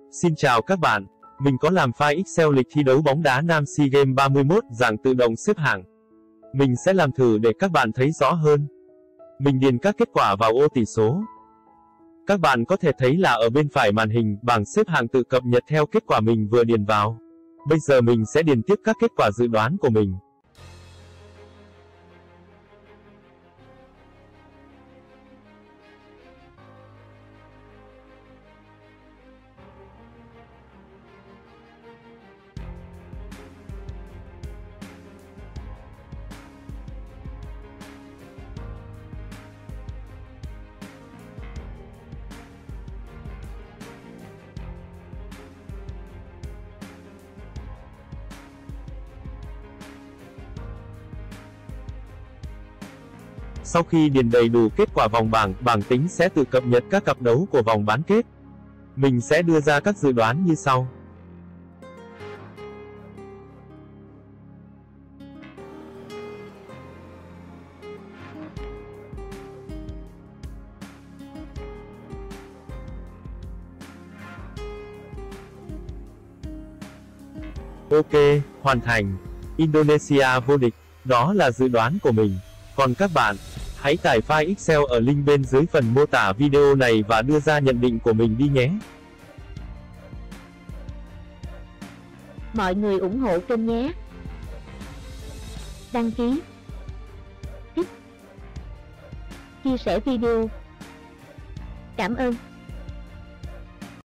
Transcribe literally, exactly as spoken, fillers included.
Xin chào các bạn, mình có làm file Excel lịch thi đấu bóng đá nam SEA Games ba mươi mốt dạng tự động xếp hạng. Mình sẽ làm thử để các bạn thấy rõ hơn. Mình điền các kết quả vào ô tỷ số. Các bạn có thể thấy là ở bên phải màn hình, bảng xếp hạng tự cập nhật theo kết quả mình vừa điền vào. Bây giờ mình sẽ điền tiếp các kết quả dự đoán của mình. Sau khi điền đầy đủ kết quả vòng bảng, bảng tính sẽ tự cập nhật các cặp đấu của vòng bán kết. Mình sẽ đưa ra các dự đoán như sau. Ok, hoàn thành. Indonesia vô địch. Đó là dự đoán của mình. Còn các bạn, hãy tải file Excel ở link bên dưới phần mô tả video này và đưa ra nhận định của mình đi nhé. Mọi người ủng hộ kênh nhé. Đăng ký, thích, chia sẻ video. Cảm ơn.